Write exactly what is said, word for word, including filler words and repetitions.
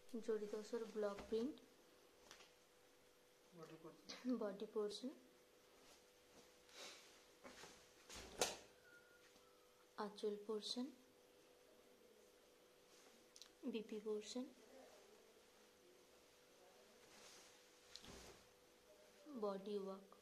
জরি tussar block print, body portion, aanchal portion, BP portion, body work.